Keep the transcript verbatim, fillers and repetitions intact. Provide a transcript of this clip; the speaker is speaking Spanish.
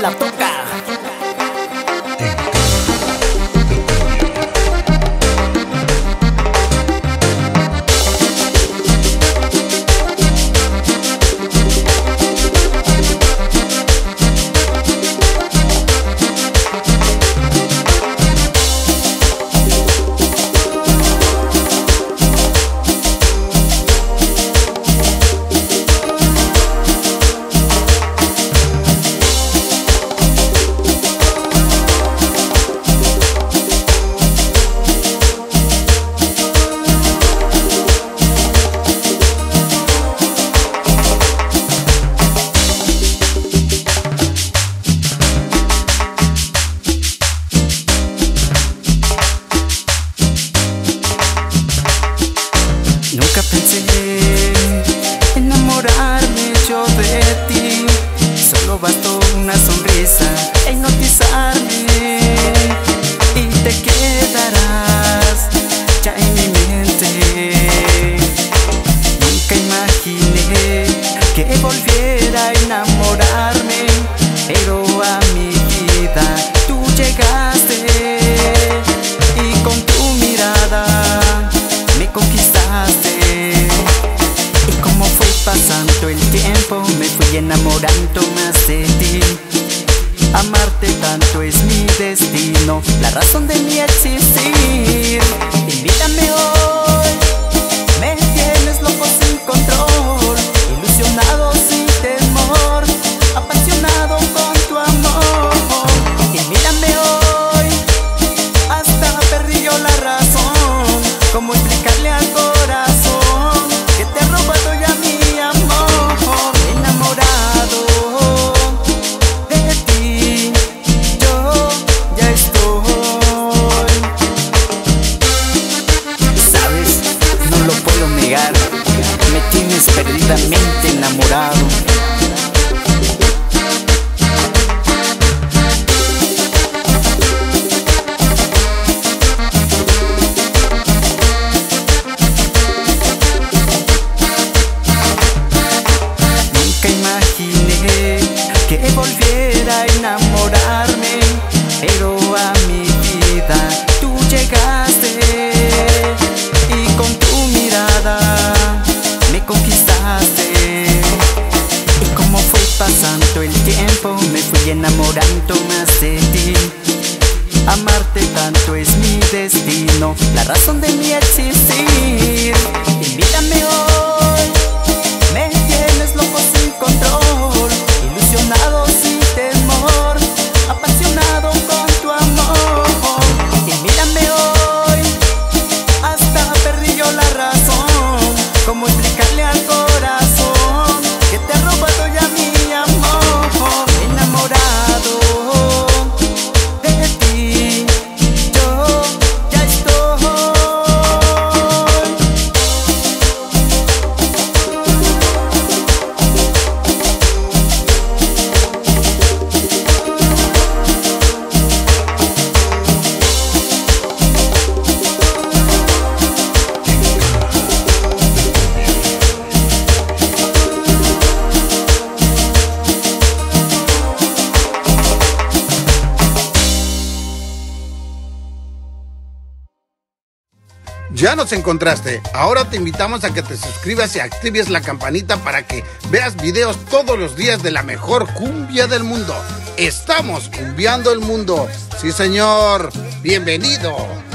la toca. Nunca pensé enamorarme yo de ti. Solo bastó una sonrisa e hipnotizarme y te quedarás ya en mi mente. Nunca imaginé que volviera a enamorarme, pero a mi vida tú llegaste y con tu mirada me conquistaste. Y como fue pasando el tiempo me fui enamorando más de ti. Amarte tanto es mi destino, la razón de mi existir. Invítame hoy, me tienes loco sin control, ilusionado sin temor, apasionado con tu amor. Invítame hoy, hasta perdí yo la razón. ¿Cómo explicarle al corazón que te he robado ya mi amor? Enamorado de ti, yo ya estoy. Sabes, no lo puedo negar, me tienes perdidamente enamorado. Que volviera a enamorarme, pero a mi vida tú llegaste y con tu mirada me conquistaste. Y como fue pasando el tiempo me fui enamorando más de ti. Amarte tanto es mi destino, la razón de mi existir. Invítame hoy, me tienes loco sin control, ilusionado sin temor, apasionado con tu amor. Y mírame hoy, hasta perdí yo la razón. ¿Cómo explicarle al corazón que te he robado ya mi amor? Enamorado de ti, yo ya estoy. Ya nos encontraste. Ahora te invitamos a que te suscribas y actives la campanita para que veas videos todos los días de la mejor cumbia del mundo. Estamos cumbiando el mundo. Sí, señor. Bienvenido.